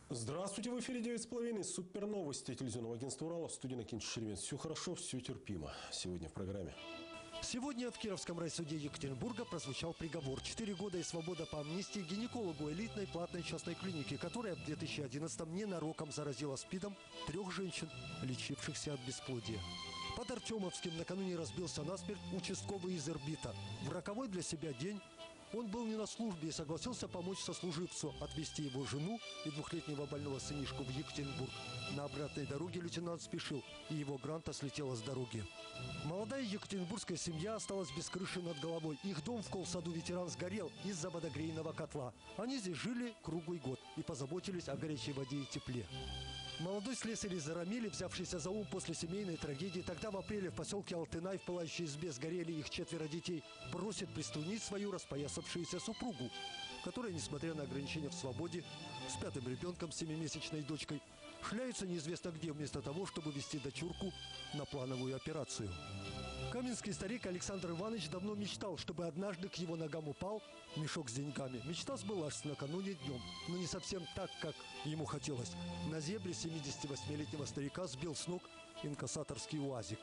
Здравствуйте, в эфире 9,5. Супер новости телевизионного агентства «Урала». В студии Накин Черемец. Все хорошо, все терпимо. Сегодня в программе. Сегодня в Кировском райсуде Екатеринбурга прозвучал приговор. 4 года и свобода по амнистии гинекологу элитной платной частной клиники, которая в 2011-м ненароком заразила СПИДом 3 женщин, лечившихся от бесплодия. Под Артемовским накануне разбился насмерть участковый из Ирбита. В роковой для себя день он был не на службе и согласился помочь сослуживцу отвезти его жену и 2-летнего больного сынишку в Екатеринбург. На обратной дороге лейтенант спешил, и его гранта слетела с дороги. Молодая екатеринбургская семья осталась без крыши над головой. Их дом в Колсаду ветеран сгорел из-за водогрейного котла. Они здесь жили круглый год и позаботились о горячей воде и тепле. Молодой слесарь из Арамили, взявшийся за ум после семейной трагедии, тогда в апреле в поселке Алтынай в пылающей избе сгорели их 4 детей, просит приструнить свою распоясавшуюся супругу, которая, несмотря на ограничения в свободе, с 5-м ребенком, 7-месячной дочкой, шляется неизвестно где, вместо того, чтобы вести дочурку на плановую операцию. Каменский старик Александр Иванович давно мечтал, чтобы однажды к его ногам упал мешок с деньгами. Мечта сбылась накануне днем, но не совсем так, как ему хотелось. На зебре 78-летнего старика сбил с ног инкассаторский УАЗик.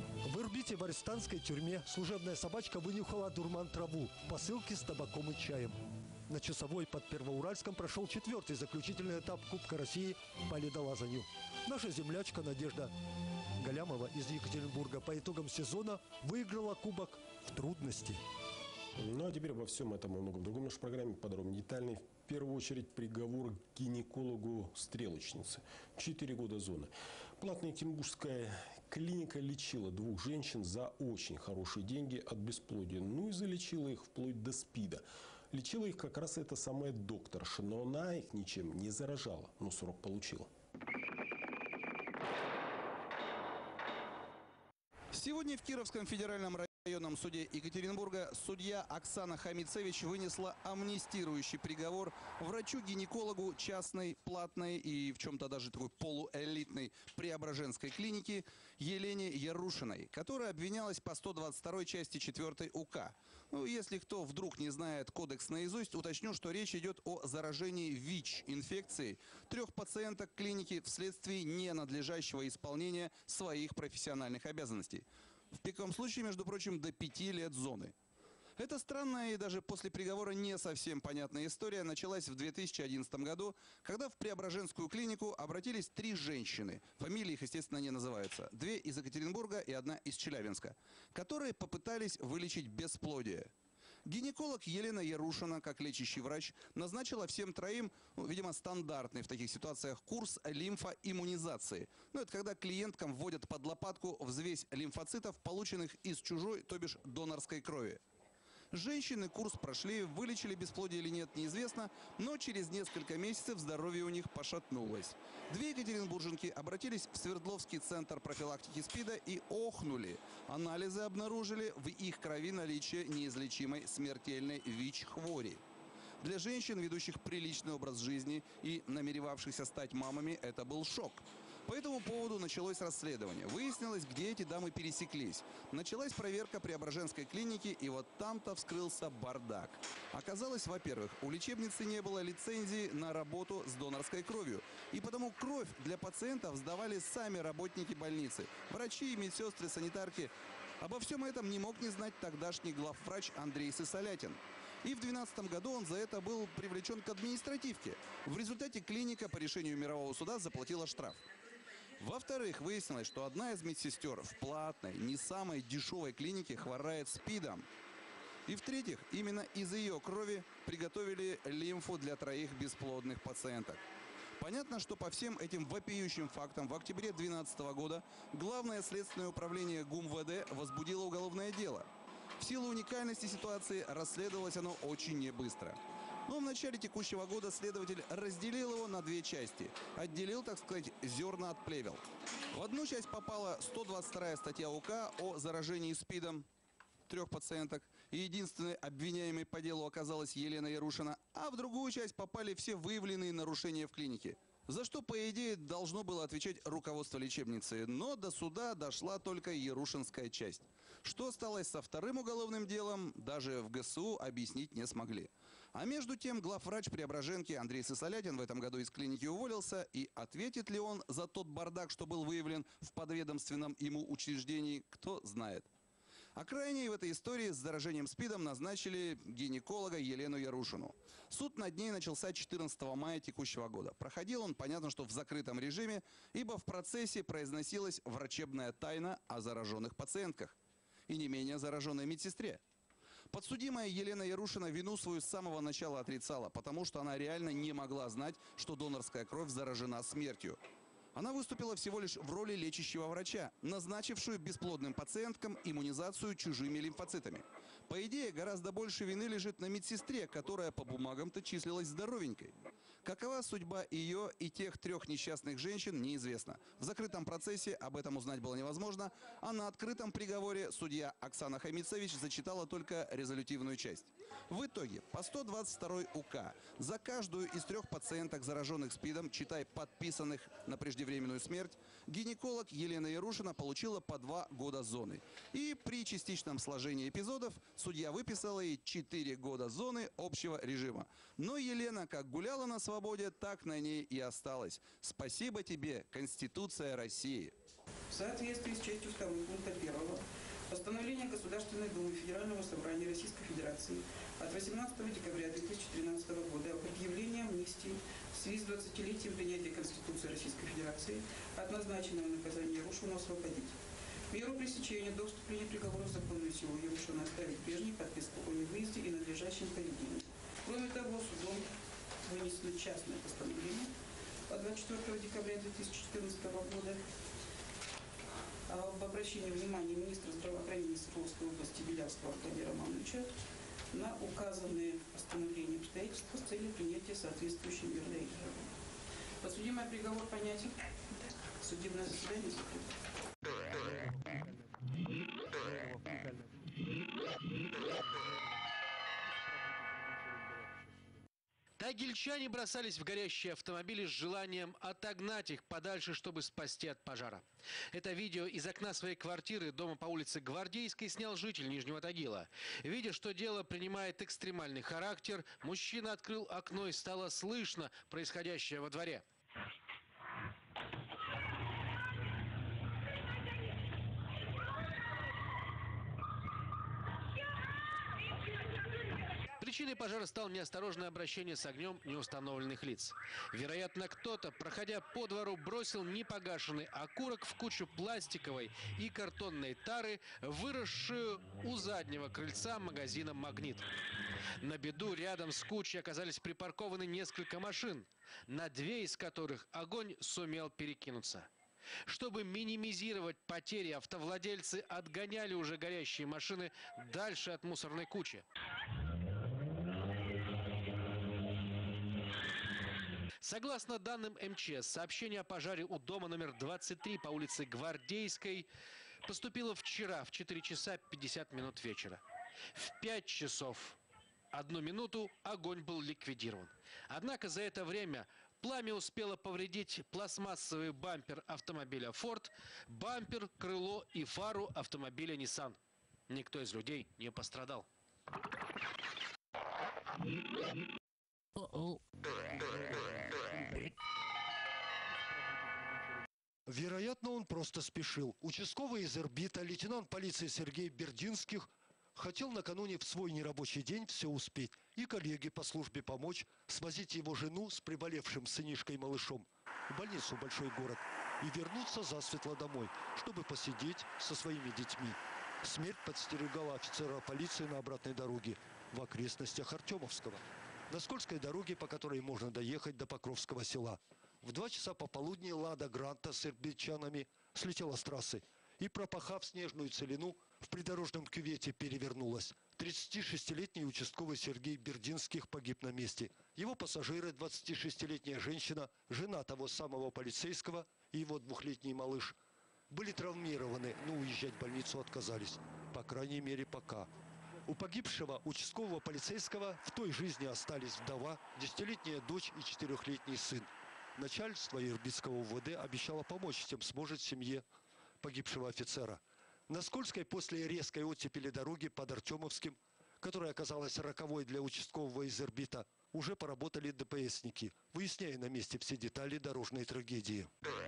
В Ирбите в арестантской тюрьме служебная собачка вынюхала дурман траву в посылке с табаком и чаем. На Часовой под Первоуральском прошел 4-й заключительный этап Кубка России по ледолазанию. Наша землячка Надежда Галямова из Екатеринбурга по итогам сезона выиграла кубок в трудности. Ну а теперь обо всем этом и многом другом в нашей программе подробно, детально. В первую очередь приговор гинекологу-стрелочнице. 4 года зоны. Платная екатеринбургская клиника лечила 2 женщин за очень хорошие деньги от бесплодия. Ну и залечила их вплоть до СПИДа. Лечила их как раз эта самая докторша, но она их ничем не заражала, но срок получила. Сегодня в Кировском федеральном районном суде Екатеринбурга судья Оксана Хамицевич вынесла амнистирующий приговор врачу-гинекологу частной, платной и в чем-то даже такой полуэлитной Преображенской клиники Елене Ярушиной, которая обвинялась по 122 части 4 УК. Ну, если кто вдруг не знает кодекс наизусть, уточню, что речь идет о заражении ВИЧ-инфекцией 3 пациенток клиники вследствие ненадлежащего исполнения своих профессиональных обязанностей. В пиковом случае, между прочим, до 5 лет зоны. Эта странная и даже после приговора не совсем понятная история началась в 2011 году, когда в Преображенскую клинику обратились 3 женщины, фамилии их, естественно, не называются, 2 из Екатеринбурга и 1 из Челябинска, которые попытались вылечить бесплодие. Гинеколог Елена Ярушина, как лечащий врач, назначила всем 3, видимо, стандартный в таких ситуациях курс лимфоиммунизации. Ну, это когда клиенткам вводят под лопатку взвесь лимфоцитов, полученных из чужой, то бишь донорской крови. Женщины курс прошли, вылечили бесплодие или нет, неизвестно, но через несколько месяцев здоровье у них пошатнулось. 2 екатеринбурженки обратились в Свердловский центр профилактики СПИДа и охнули. Анализы обнаружили в их крови наличие неизлечимой смертельной ВИЧ-хвори. Для женщин, ведущих приличный образ жизни и намеревавшихся стать мамами, это был шок. По этому поводу началось расследование. Выяснилось, где эти дамы пересеклись. Началась проверка Преображенской клиники, и вот там-то вскрылся бардак. Оказалось, во-первых, у лечебницы не было лицензии на работу с донорской кровью. И потому кровь для пациентов сдавали сами работники больницы. Врачи, медсестры, санитарки. Обо всем этом не мог не знать тогдашний главврач Андрей Сысолятин. И в 2012 году он за это был привлечен к административке. В результате клиника по решению мирового суда заплатила штраф. Во-вторых, выяснилось, что одна из медсестер в платной, не самой дешевой клинике хворает СПИДом. И в-третьих, именно из ее крови приготовили лимфу для 3 бесплодных пациенток. Понятно, что по всем этим вопиющим фактам в октябре 2012 года Главное следственное управление ГУМВД возбудило уголовное дело. В силу уникальности ситуации расследовалось оно очень небыстро. Но в начале текущего года следователь разделил его на 2 части. Отделил, так сказать, зерна от плевел. В одну часть попала 122 статья УК о заражении СПИДом 3 пациенток. И единственной обвиняемой по делу оказалась Елена Ярушина. А в другую часть попали все выявленные нарушения в клинике. За что, по идее, должно было отвечать руководство лечебницы. Но до суда дошла только Ярушинская часть. Что стало со вторым уголовным делом, даже в ГСУ объяснить не смогли. А между тем главврач Преображенки Андрей Сысолятин в этом году из клиники уволился. И ответит ли он за тот бардак, что был выявлен в подведомственном ему учреждении, кто знает. А крайней в этой истории с заражением СПИДом назначили гинеколога Елену Ярушину. Суд над ней начался 14 мая текущего года. Проходил он, понятно, что в закрытом режиме, ибо в процессе произносилась врачебная тайна о зараженных пациентках и не менее зараженной медсестре. Подсудимая Елена Ярушина вину свою с самого начала отрицала, потому что она реально не могла знать, что донорская кровь заражена смертью. Она выступила всего лишь в роли лечащего врача, назначившую бесплодным пациенткам иммунизацию чужими лимфоцитами. По идее, гораздо больше вины лежит на медсестре, которая по бумагам-то числилась здоровенькой. Какова судьба ее и тех 3 несчастных женщин, неизвестно. В закрытом процессе об этом узнать было невозможно, а на открытом приговоре судья Оксана Хамицевич зачитала только резолютивную часть. В итоге, по 122 УК, за каждую из 3 пациенток, зараженных СПИДом, читай подписанных на преждевременную смерть, гинеколог Елена Ярушина получила по 2 года зоны. И при частичном сложении эпизодов судья выписала ей 4 года зоны общего режима. Но Елена как гуляла на свободе, так на ней и осталась. Спасибо тебе, Конституция России. В соответствии с частью 2 пункта 1 постановления Государственной Думы Федерального собрания Российской Федерации от 18 декабря 2013 года об объявлении амнистии в связи с 20-летием принятия Конституции Российской Федерации от назначенного наказания Ярушину освободить. Меру пресечения до вступления приговора в законную силу Ярушина оставить прежней подписку о невыезде и надлежащем поведении. Кроме того, судом вынесено частное постановление от 24 декабря 2014 года об обращении внимания министра здравоохранения Свердловской области Белявского Аркадия Романовича на указанные постановления обстоятельства с целью принятия соответствующей меры реагирования. Подсудимый приговор понятен. Судебное заседание закрыто. Тагильчане бросались в горящие автомобили с желанием отогнать их подальше, чтобы спасти от пожара. Это видео из окна своей квартиры дома по улице Гвардейской снял житель Нижнего Тагила. Видя, что дело принимает экстремальный характер, мужчина открыл окно и стало слышно происходящее во дворе. Причиной пожара стало неосторожное обращение с огнем неустановленных лиц. Вероятно, кто-то, проходя по двору, бросил непогашенный окурок в кучу пластиковой и картонной тары, выросшую у заднего крыльца магазина «Магнит». На беду рядом с кучей оказались припаркованы несколько машин, на 2 из которых огонь сумел перекинуться. Чтобы минимизировать потери, автовладельцы отгоняли уже горящие машины дальше от мусорной кучи. Согласно данным МЧС, сообщение о пожаре у дома номер 23 по улице Гвардейской поступило вчера в 4 часа 50 минут вечера. В 5 часов 1 минуту огонь был ликвидирован. Однако за это время пламя успело повредить пластмассовый бампер автомобиля Ford, бампер, крыло и фару автомобиля Nissan. Никто из людей не пострадал. Вероятно, он просто спешил. Участковый из Ирбита, лейтенант полиции Сергей Бердинских, хотел накануне в свой нерабочий день все успеть. И коллеги по службе помочь, свозить его жену с приболевшим сынишкой-малышом в больницу в большой город и вернуться засветло домой, чтобы посидеть со своими детьми. Смерть подстерегала офицера полиции на обратной дороге в окрестностях Артемовского. На скользкой дороге, по которой можно доехать до Покровского села. В 2 часа пополудни «Лада Гранта» с ирбитчанами слетела с трассы и, пропахав снежную целину, в придорожном кювете перевернулась. 36-летний участковый Сергей Бердинских погиб на месте. Его пассажиры, 26-летняя женщина, жена того самого полицейского и его 2-летний малыш, были травмированы, но уезжать в больницу отказались. По крайней мере, пока. У погибшего участкового полицейского в той жизни остались вдова, 10-летняя дочь и 4-летний сын. Начальство Ирбитского УВД обещало помочь, тем сможет семье погибшего офицера. На Скользкой после резкой оттепели дороги под Артемовским, которая оказалась роковой для участкового из Ирбита, уже поработали ДПСники, выясняя на месте все детали дорожной трагедии.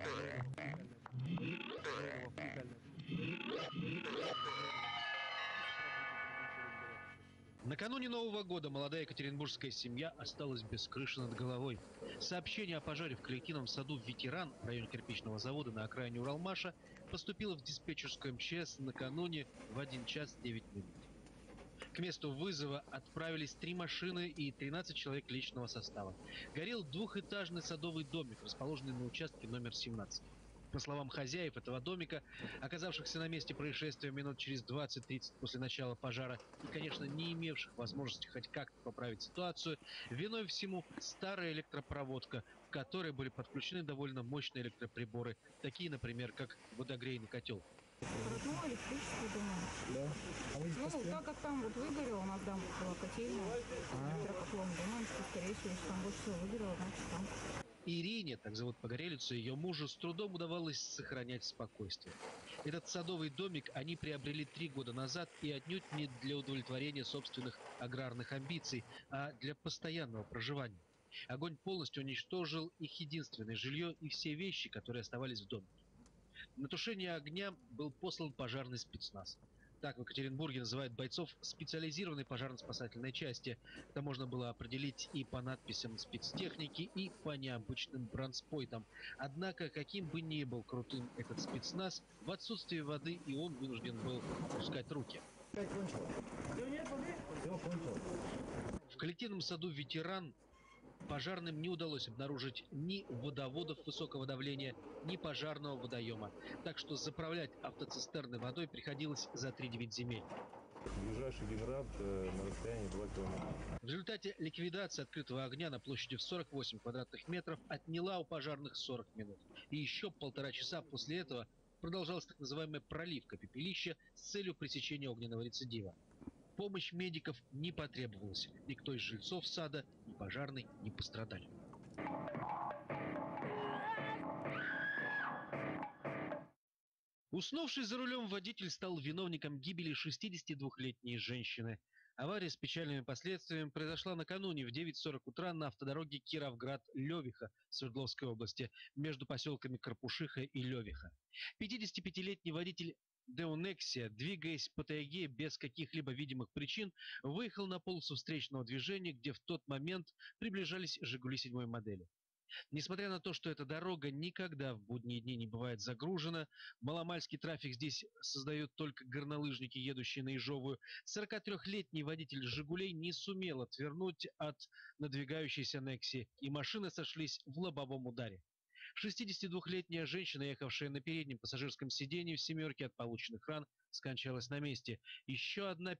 Накануне Нового года молодая екатеринбургская семья осталась без крыши над головой. Сообщение о пожаре в коллективном саду «Ветеран» в районе кирпичного завода на окраине Уралмаша поступило в диспетчерскую МЧС накануне в 1 час 9 минут. К месту вызова отправились 3 машины и 13 человек личного состава. Горел двухэтажный садовый домик, расположенный на участке номер 17. По словам хозяев этого домика, оказавшихся на месте происшествия минут через 20-30 после начала пожара и, конечно, не имевших возможности хоть как-то поправить ситуацию, виной всему старая электропроводка, к которой были подключены довольно мощные электроприборы, такие, например, как водогрейный котел. Родной электрический дом. Да. А вы здесь Ну, так как там вот выгорело, у нас там была котельная, электрокотлом, думаем, что, скорее всего, если там больше всего выгорело, значит там. Ирине, так зовут погорелицу, ее мужу, с трудом удавалось сохранять спокойствие. Этот садовый домик они приобрели 3 года назад и отнюдь не для удовлетворения собственных аграрных амбиций, а для постоянного проживания. Огонь полностью уничтожил их единственное жилье и все вещи, которые оставались в домике. На тушение огня был послан пожарный спецназ. Так в Екатеринбурге называют бойцов специализированной пожарно-спасательной части. Это можно было определить и по надписям спецтехники, и по необычным бронспойтам. Однако, каким бы ни был крутым этот спецназ, в отсутствии воды и он вынужден был опускать руки. В коллективном саду «Ветеран» пожарным не удалось обнаружить ни водоводов высокого давления, ни пожарного водоема. Так что заправлять автоцистерны водой приходилось за 3-9 земель. ближайший гидрант на расстоянии 2 километра. В результате ликвидация открытого огня на площади в 48 квадратных метров отняла у пожарных 40 минут. И еще 1,5 часа после этого продолжалась так называемая проливка пепелища с целью пресечения огненного рецидива. Помощь медиков не потребовалась. Никто из жильцов сада, ни пожарный, не пострадали. Уснувший за рулем водитель стал виновником гибели 62-летней женщины. Авария с печальными последствиями произошла накануне в 9:40 утра на автодороге Кировград-Левиха Свердловской области между поселками Карпушиха и Левиха. 55-летний водитель Деонексия, двигаясь по тайге без каких-либо видимых причин, выехал на полосу встречного движения, где в тот момент приближались «Жигули» 7-й модели. Несмотря на то, что эта дорога никогда в будние дни не бывает загружена, маломальский трафик здесь создают только горнолыжники, едущие на Ежовую, 43-летний водитель «Жигулей» не сумел отвернуть от надвигающейся Нексии, и машины сошлись в лобовом ударе. 62-летняя женщина, ехавшая на переднем пассажирском сидении в «семерке» от полученных ран, скончалась на месте. Еще одна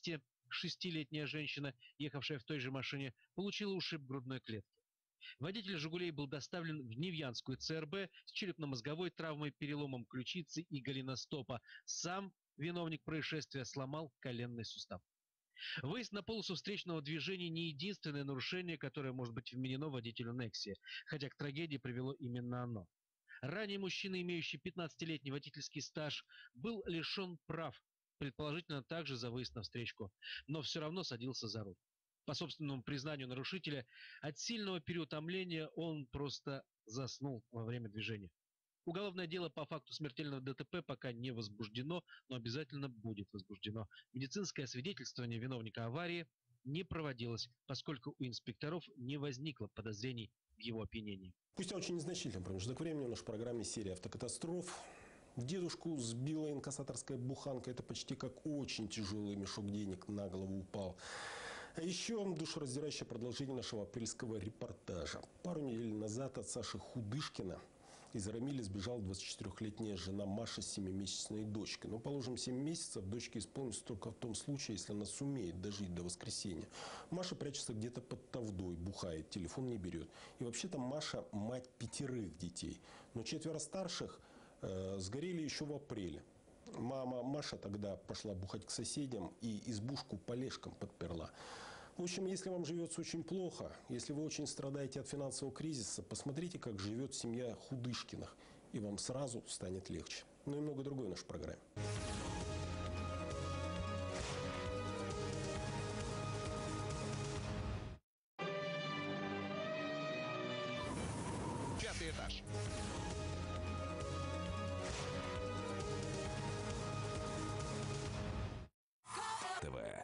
56-летняя женщина, ехавшая в той же машине, получила ушиб грудной клетки. Водитель «Жигулей» был доставлен в Невьянскую ЦРБ с черепно-мозговой травмой, переломом ключицы и голеностопа. Сам виновник происшествия сломал коленный сустав. Выезд на полосу встречного движения не единственное нарушение, которое может быть вменено водителю Нексии, хотя к трагедии привело именно оно. Ранее мужчина, имеющий 15-летний водительский стаж, был лишен прав, предположительно также за выезд на встречку, но все равно садился за руль. По собственному признанию нарушителя, от сильного переутомления он просто заснул во время движения. Уголовное дело по факту смертельного ДТП пока не возбуждено, но обязательно будет возбуждено. Медицинское освидетельствование виновника аварии не проводилось, поскольку у инспекторов не возникло подозрений в его опьянении. Спустя очень незначительный промежуток времени в нашей программе серия автокатастроф. Дедушку сбила инкассаторская буханка. Это почти как очень тяжелый мешок денег на голову упал. А еще душераздирающее продолжение нашего апрельского репортажа. Пару недель назад от Саши Худышкина из Рамиля сбежала 24-летняя жена Маша с 7-месячной дочкой. Но, положим, 7 месяцев дочке исполнится только в том случае, если она сумеет дожить до воскресенья. Маша прячется где-то под Тавдой, бухает, телефон не берет. И вообще-то Маша мать 5 детей. Но 4 старших сгорели еще в апреле. Мама Маша тогда пошла бухать к соседям и избушку полежкам подперла. В общем, если вам живется очень плохо, если вы очень страдаете от финансового кризиса, посмотрите, как живет семья Худышкиных, и вам сразу станет легче. Ну и много другое в нашей программе. Пятый этаж. ТВ.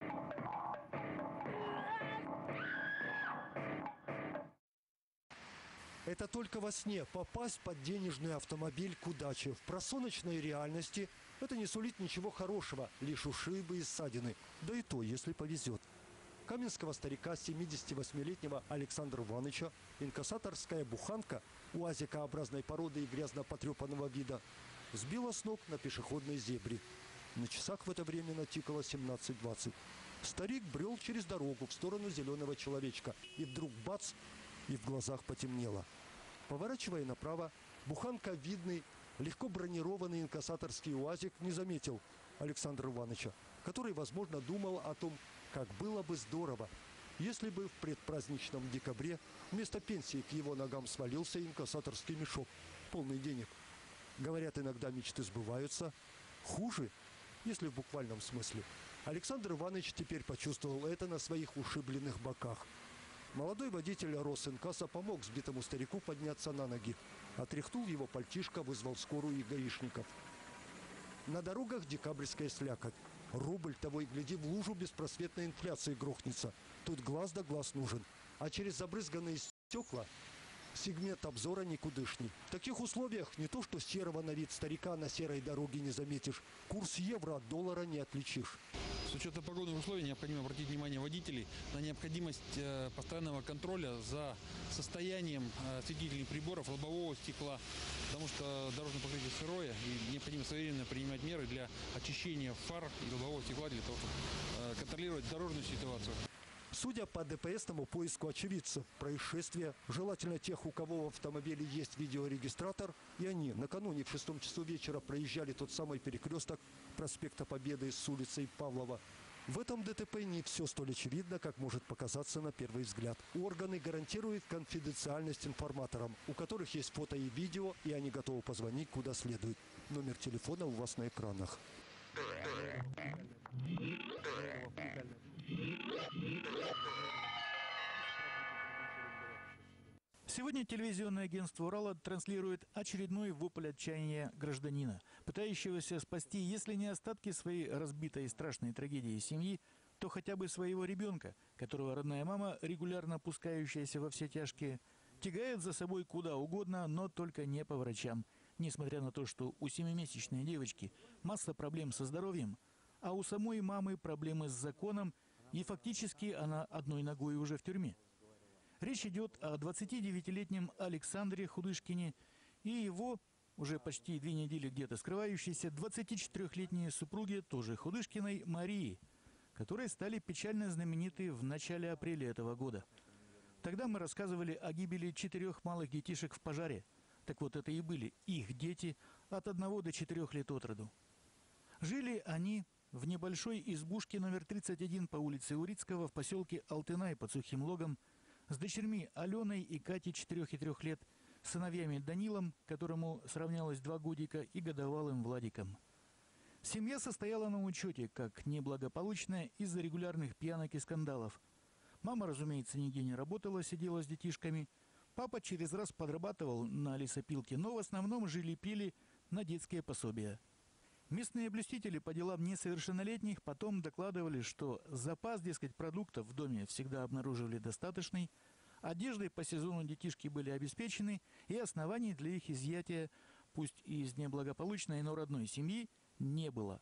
Это только во сне попасть под денежный автомобиль к удаче. В просоночной реальности это не сулит ничего хорошего, лишь ушибы и ссадины. Да и то, если повезет. Каменского старика 78-летнего Александра Ивановича инкассаторская буханка уазикообразной породы и грязно потрепанного вида сбила с ног на пешеходной зебре. На часах в это время натикало 17:20. Старик брел через дорогу в сторону зеленого человечка. И вдруг бац! И в глазах потемнело. Поворачивая направо, буханка видный, легко бронированный инкассаторский УАЗик не заметил Александра Ивановича, который, возможно, думал о том, как было бы здорово, если бы в предпраздничном декабре вместо пенсии к его ногам свалился инкассаторский мешок, полный денег. Говорят, иногда мечты сбываются. Хуже, если в буквальном смысле. Александр Иванович теперь почувствовал это на своих ушибленных боках. Молодой водитель Росинкасса помог сбитому старику подняться на ноги. Отряхнул его пальтишко, вызвал скорую и гаишников. На дорогах декабрьская слякоть. Рубль того и гляди в лужу беспросветной инфляции грохнется. Тут глаз да глаз нужен. А через забрызганные стекла сегмент обзора никудышний. В таких условиях не то что серого на вид старика на серой дороге не заметишь. Курс евро от доллара не отличишь. С учетом погодных условий необходимо обратить внимание водителей на необходимость постоянного контроля за состоянием осветительных приборов, лобового стекла, потому что дорожное покрытие сырое и необходимо своевременно принимать меры для очищения фар и лобового стекла для того, чтобы контролировать дорожную ситуацию. Судя по ДПСному поиску очевидцев происшествия, желательно тех, у кого в автомобиле есть видеорегистратор, и они накануне в 6 часу вечера проезжали тот самый перекресток проспекта Победы с улицей Павлова. В этом ДТП не все столь очевидно, как может показаться на первый взгляд. Органы гарантируют конфиденциальность информаторам, у которых есть фото и видео, и они готовы позвонить куда следует. Номер телефона у вас на экранах. Сегодня телевизионное агентство «Урала» транслирует очередной вопль отчаяния гражданина, пытающегося спасти, если не остатки своей разбитой и страшной трагедии семьи, то хотя бы своего ребенка, которого родная мама, регулярно пускающаяся во все тяжкие, тягает за собой куда угодно, но только не по врачам. Несмотря на то, что у 7-месячной девочки масса проблем со здоровьем, а у самой мамы проблемы с законом, и фактически она одной ногой уже в тюрьме. Речь идет о 29-летнем Александре Худышкине и его, уже почти 2 недели где-то скрывающейся, 24-летней супруге, тоже Худышкиной, Марии, которые стали печально знамениты в начале апреля этого года. Тогда мы рассказывали о гибели 4 малых детишек в пожаре. Так вот, это и были их дети от 1 до 4 лет от роду. Жили они в небольшой избушке номер 31 по улице Урицкого в поселке Алтынай под Сухим Логом, с дочерьми Аленой и Катей 4 и 3 лет, сыновьями Данилом, которому сравнялось 2 годика, и годовалым Владиком. Семья состояла на учете как неблагополучная из-за регулярных пьянок и скандалов. Мама, разумеется, нигде не работала, сидела с детишками. Папа через раз подрабатывал на лесопилке, но в основном жили-пили на детские пособия. Местные блюстители по делам несовершеннолетних потом докладывали, что запас, дескать, продуктов в доме всегда обнаруживали достаточный, одеждой по сезону детишки были обеспечены, и оснований для их изъятия, пусть и из неблагополучной, но родной семьи, не было.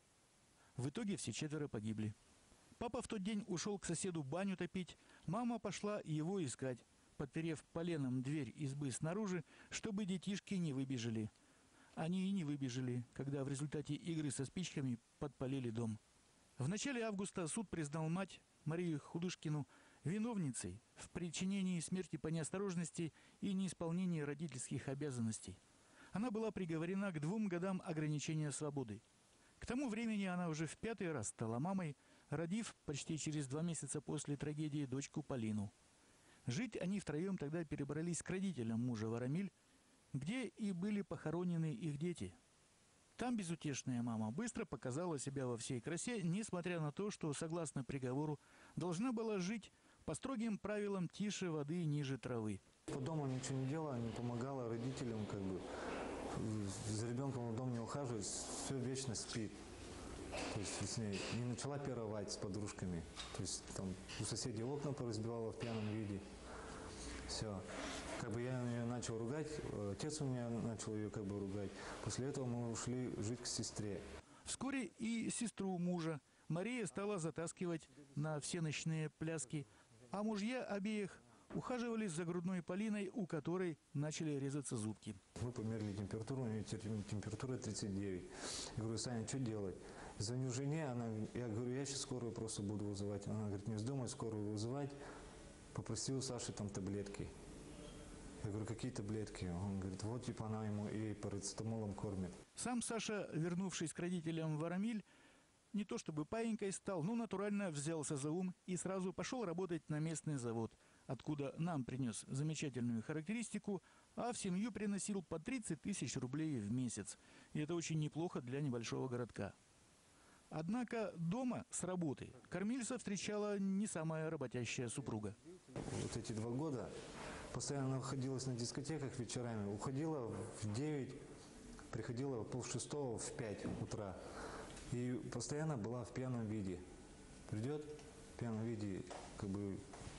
В итоге все 4 погибли. Папа в тот день ушел к соседу баню топить, мама пошла его искать, подперев поленом дверь избы снаружи, чтобы детишки не выбежали. Они и не выбежали, когда в результате игры со спичками подпалили дом. В начале августа суд признал мать, Марию Худышкину, виновницей в причинении смерти по неосторожности и неисполнении родительских обязанностей. Она была приговорена к 2 годам ограничения свободы. К тому времени она уже в 5-й раз стала мамой, родив почти через 2 месяца после трагедии дочку Полину. Жить они втроем тогда перебрались к родителям мужа в Арамиль, где и были похоронены их дети. Там безутешная мама быстро показала себя во всей красе, несмотря на то, что, согласно приговору, должна была жить по строгим правилам тише воды, ниже травы. По дому ничего не делала, не помогала родителям, как бы за ребенком в дом не ухаживает, все вечно спит. То есть с ней не начала пировать с подружками. То есть там у соседей окна поразбивала в пьяном виде. Все. Как бы я ее начал ругать, отец у меня начал ее как бы ругать. После этого мы ушли жить к сестре. Вскоре и сестру мужа Мария стала затаскивать на все ночные пляски, а мужья обеих ухаживали за грудной Полиной, у которой начали резаться зубки. Мы померили температуру, у нее температура 39. Я говорю: Саня, что делать? Звоню жене, я говорю, я сейчас скорую просто буду вызывать. Она говорит, не вздумай скорую вызывать. Попросил Саши там таблетки. Я говорю, какие таблетки? Он говорит, вот типа она ему и парацетамолом кормит. Сам Саша, вернувшись к родителям в Арамиль, не то чтобы паинькой стал, но натурально взялся за ум и сразу пошел работать на местный завод, откуда нам принес замечательную характеристику, а в семью приносил по 30 тысяч рублей в месяц. И это очень неплохо для небольшого городка. Однако дома с работы кормильца встречала не самая работящая супруга. Вот эти 2 года постоянно находилась на дискотеках вечерами. Уходила в 9, приходила в 5:30, в 5 утра. И постоянно была в пьяном виде. Придет в пьяном виде, как бы...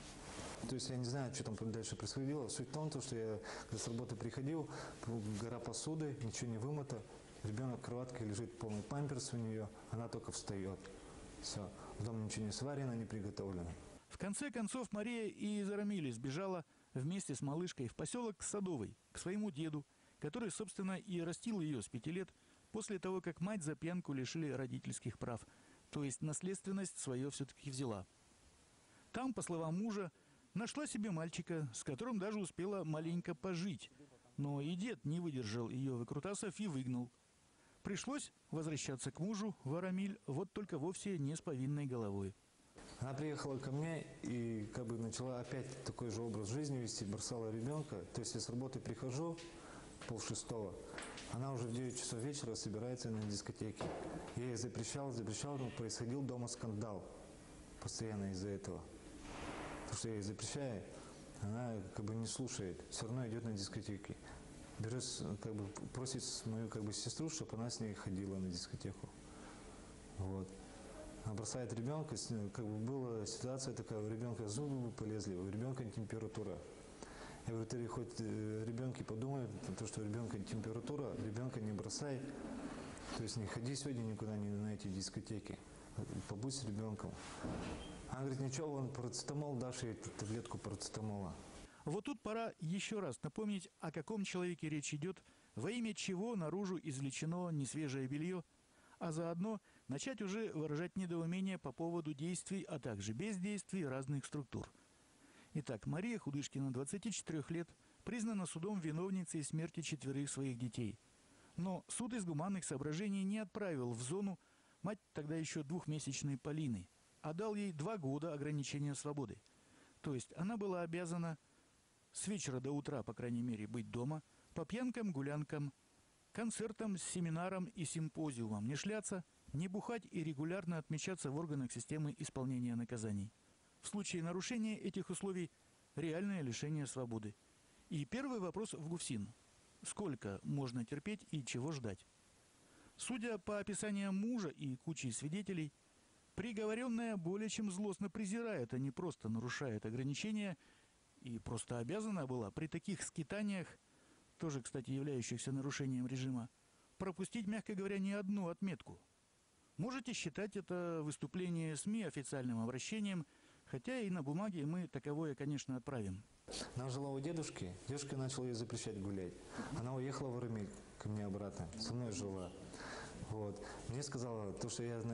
То есть я не знаю, что там дальше происходило. Суть в том, что я когда с работы приходил, гора посуды, ничего не вымыто. Ребенок в кроватке лежит, полный памперс у нее, она только встает. Все. В доме ничего не сварено, не приготовлено. В конце концов Мария и из Арамиля сбежала вместе с малышкой в поселок Садовый к своему деду, который, собственно, и растил ее с 5 лет после того, как мать за пьянку лишили родительских прав. То есть наследственность свое все-таки взяла. Там, по словам мужа, нашла себе мальчика, с которым даже успела маленько пожить. Но и дед не выдержал ее выкрутасов и выгнал. Пришлось возвращаться к мужу в Арамиль, вот только вовсе не с повинной головой. Она приехала ко мне и как бы начала опять такой же образ жизни вести, бросала ребенка. То есть я с работы прихожу в 5:30, она уже в 9 часов вечера собирается на дискотеке. Я ей запрещал, но происходил дома скандал постоянно из-за этого. Потому что я ей запрещаю, она как бы не слушает, все равно идет на дискотеки. Берет, как бы просит мою как бы сестру, чтобы она с ней ходила на дискотеку. Вот. Она бросает ребенка, как бы была ситуация такая, у ребенка зубы полезли, у ребенка температура. Я говорю, ты хоть ребенке подумай, то, что у ребенка температура, ребенка не бросай. То есть не ходи сегодня никуда не на эти дискотеки, побудь с ребенком. Она говорит, ничего, вон парацетамол, дашь ей таблетку парацетамола. Вот тут пора еще раз напомнить, о каком человеке речь идет, во имя чего наружу извлечено несвежее белье, а заодно начать уже выражать недоумение по поводу действий, а также бездействий разных структур. Итак, Мария Худышкина, 24 лет, признана судом виновницей смерти 4 своих детей. Но суд из гуманных соображений не отправил в зону мать тогда еще 2-месячной Полины, а дал ей 2 года ограничения свободы. То есть она была обязана с вечера до утра, по крайней мере, быть дома, по пьянкам, гулянкам, концертам, семинарам и симпозиумам не шляться, не бухать и регулярно отмечаться в органах системы исполнения наказаний. В случае нарушения этих условий реальное лишение свободы. И первый вопрос в ГУФСИН. Сколько можно терпеть и чего ждать? Судя по описаниям мужа и куче свидетелей, приговоренная более чем злостно презирает, а не просто нарушает ограничения, и просто обязана была при таких скитаниях, тоже, кстати, являющихся нарушением режима, пропустить, мягко говоря, не одну отметку. Можете считать это выступление СМИ официальным обращением, хотя и на бумаге мы таковое, конечно, отправим. Она жила у дедушки, дедушка начал ей запрещать гулять. Она уехала в Арамиль ко мне обратно, со мной жила. Вот. Мне сказала, то, что я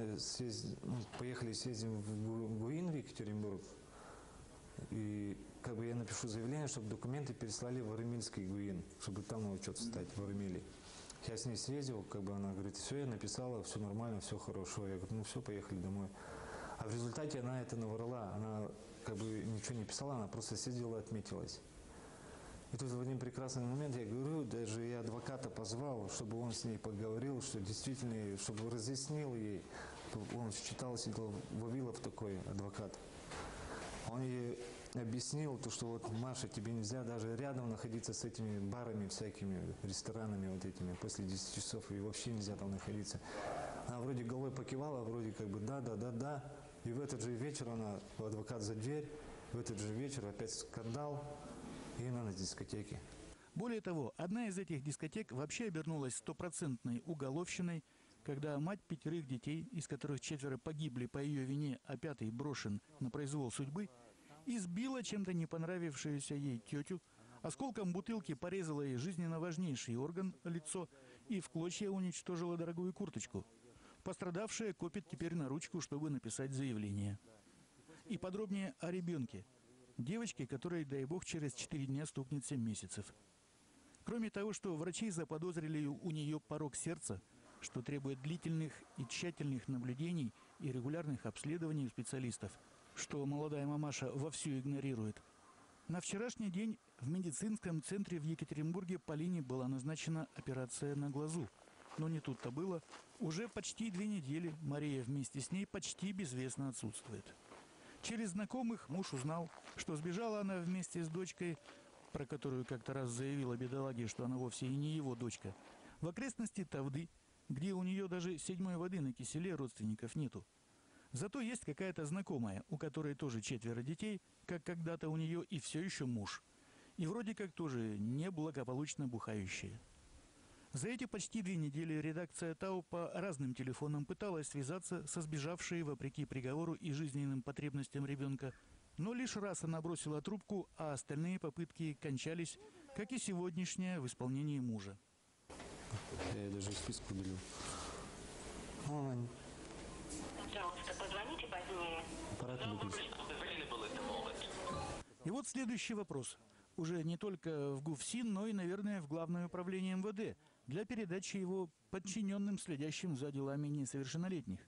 поехали съездим в Гуин, в Екатеринбург, и как бы я напишу заявление, чтобы документы переслали в Арамильский Гуин, чтобы там на учет встать, в Арамиле. Я с ней съездил, как бы она говорит, все, я написала, все нормально, все хорошо. Я говорю, ну все, поехали домой. А в результате она это наврала. Она как бы ничего не писала, она просто сидела и отметилась. И тут в один прекрасный момент я говорю, даже я адвоката позвал, чтобы он с ней поговорил, что действительно, чтобы разъяснил ей. Он считал себя Вавилов такой адвокат. Он ей объяснил, то, что вот, Маша, тебе нельзя даже рядом находиться с этими барами всякими, ресторанами вот этими, после 10 часов, и вообще нельзя там находиться. Она вроде головой покивала, вроде как бы да. И в этот же вечер она, адвокат за дверь, в этот же вечер опять скандал, и она на дискотеке. Более того, одна из этих дискотек вообще обернулась стопроцентной уголовщиной, когда мать 5 детей, из которых 4 погибли по ее вине, а 5 брошен на произвол судьбы, избила чем-то не понравившуюся ей тетю, осколком бутылки порезала ей жизненно важнейший орган, лицо, и в клочья уничтожила дорогую курточку. Пострадавшая копит теперь на ручку, чтобы написать заявление. И подробнее о ребенке. Девочке, которой, дай бог, через 4 дня стукнет 7 месяцев. Кроме того, что врачи заподозрили у нее порок сердца, что требует длительных и тщательных наблюдений и регулярных обследований у специалистов, что молодая мамаша вовсю игнорирует. На вчерашний день в медицинском центре в Екатеринбурге Полине была назначена операция на глазу. Но не тут-то было. Уже почти 2 недели Мария вместе с ней почти безвестно отсутствует. Через знакомых муж узнал, что сбежала она вместе с дочкой, про которую как-то раз заявила бедолаге, что она вовсе и не его дочка, в окрестности Тавды, где у нее даже 7-й воды на киселе родственников нету. Зато есть какая-то знакомая, у которой тоже 4 детей, как когда-то у нее, и все еще муж. И вроде как тоже неблагополучно бухающая. За эти почти 2 недели редакция ТАУ по разным телефонам пыталась связаться со сбежавшей вопреки приговору и жизненным потребностям ребенка, но лишь раз она бросила трубку, а остальные попытки кончались, как и сегодняшняя в исполнении мужа. Я ей даже список удалил. Пожалуйста, позвоните позднее. Аппарат выключить. И вот следующий вопрос. Уже не только в ГУФСИН, но и, наверное, в Главное управление МВД для передачи его подчиненным, следящим за делами несовершеннолетних.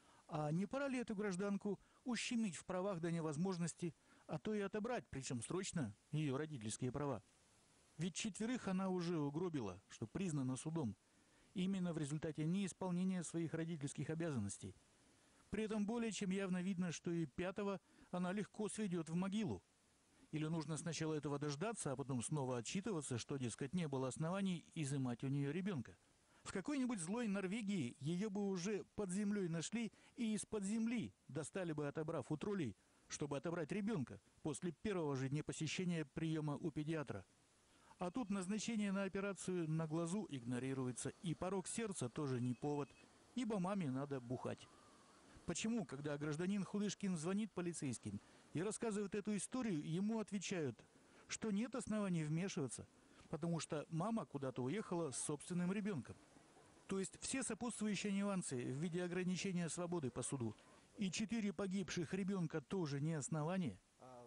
А не пора ли эту гражданку ущемить в правах до невозможности, а то и отобрать, причем срочно, ее родительские права? Ведь 4 она уже угробила, что признано судом, именно в результате неисполнения своих родительских обязанностей. При этом более чем явно видно, что и 5-го она легко сведет в могилу. Или нужно сначала этого дождаться, а потом снова отчитываться, что, дескать, не было оснований изымать у нее ребенка. В какой-нибудь злой Норвегии ее бы уже под землей нашли и из-под земли достали бы, отобрав у троллей, чтобы отобрать ребенка после первого же дня посещения приема у педиатра. А тут назначение на операцию на глазу игнорируется, и порок сердца тоже не повод, ибо маме надо бухать. Почему, когда гражданин Худышкин звонит полицейским и рассказывает эту историю, ему отвечают, что нет оснований вмешиваться, потому что мама куда-то уехала с собственным ребенком. То есть все сопутствующие нюансы в виде ограничения свободы по суду и 4 погибших ребенка тоже не основание.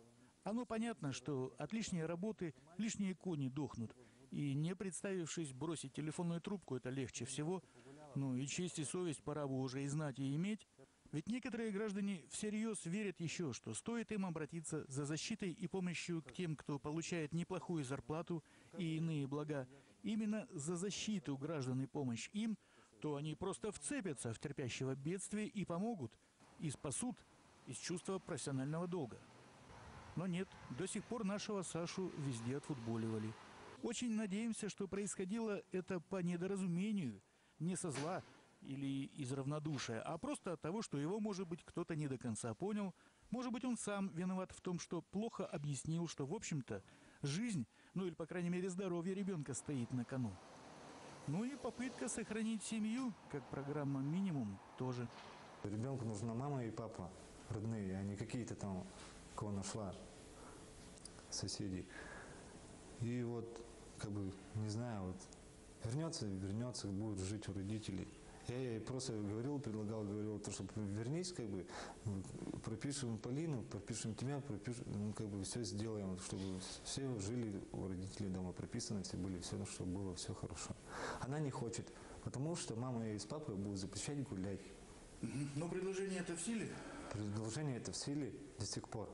Оно понятно, что от лишней работы лишние кони дохнут, и не представившись бросить телефонную трубку, это легче всего, ну и честь и совесть пора бы уже и знать, и иметь. Ведь некоторые граждане всерьез верят еще, что стоит им обратиться за защитой и помощью к тем, кто получает неплохую зарплату и иные блага, именно за защиту граждан и помощь им, то они просто вцепятся в терпящего бедствия и помогут, и спасут из чувства профессионального долга. Но нет, до сих пор нашего Сашу везде отфутболивали. Очень надеемся, что происходило это по недоразумению, не со зла или из равнодушия, а просто от того, что его, может быть, кто-то не до конца понял. Может быть, он сам виноват в том, что плохо объяснил, что, в общем-то, жизнь, ну или, по крайней мере, здоровье ребенка стоит на кону. Ну и попытка сохранить семью, как программа «Минимум», тоже. Ребенку нужна мама и папа, родные, а не какие-то там, кого нашла, соседи. И вот, как бы, не знаю, вот, вернется, будет жить у родителей. Я ей просто говорил, говорил, то, что вернись, как бы, пропишем Полину, пропишем тебя, ну, как бы, все сделаем, чтобы все жили у родителей дома, прописаны все были, все, чтобы было все хорошо. Она не хочет, потому что мама и с папой будут запрещать гулять. Но предложение это в силе? Предложение это в силе до сих пор.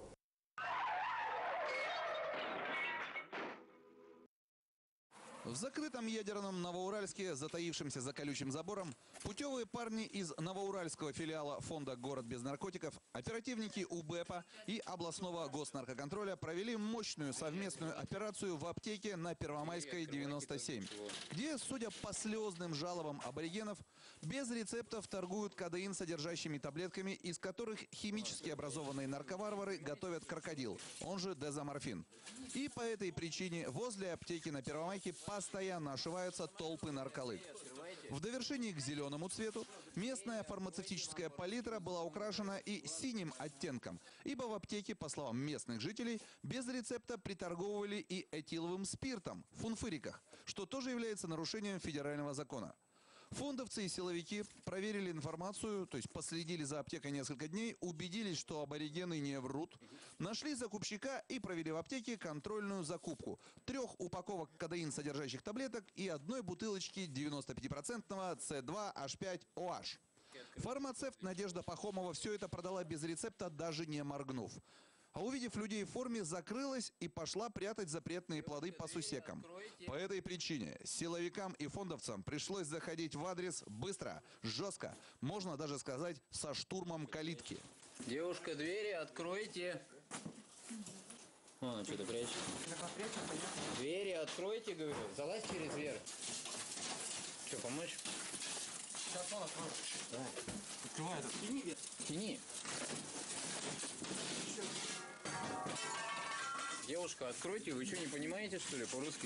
В закрытом ядерном Новоуральске, затаившемся за колючим забором, путевые парни из новоуральского филиала фонда «Город без наркотиков», оперативники УБЭПа и областного госнаркоконтроля провели мощную совместную операцию в аптеке на Первомайской, 97, где, судя по слезным жалобам аборигенов, без рецептов торгуют кодеин содержащими таблетками, из которых химически образованные нарковарвары готовят крокодил, он же дезоморфин. И по этой причине возле аптеки на Первомайке постоянно ошиваются толпы нарколык. В довершении к зеленому цвету местная фармацевтическая палитра была украшена и синим оттенком, ибо в аптеке, по словам местных жителей, без рецепта приторговывали и этиловым спиртом в фунфыриках, что тоже является нарушением федерального закона. Фондовцы и силовики проверили информацию, то есть последили за аптекой несколько дней, убедились, что аборигены не врут, нашли закупщика и провели в аптеке контрольную закупку 3 упаковок кодеин содержащих таблеток и 1 бутылочки 95% C2H5OH. Фармацевт Надежда Пахомова все это продала без рецепта, даже не моргнув. А увидев людей в форме, закрылась и пошла прятать запретные плоды по сусекам. По этой причине силовикам и фондовцам пришлось заходить в адрес быстро, жестко, можно даже сказать, со штурмом калитки. Девушка, двери откройте. Вон она что-то прячет. Двери откройте, говорю. Залазь через дверь. Что, помочь? Сейчас он откроет. Давай. Открывай это. Тяни. Тяни. Девушка, откройте, вы что, не понимаете, что ли, по-русски?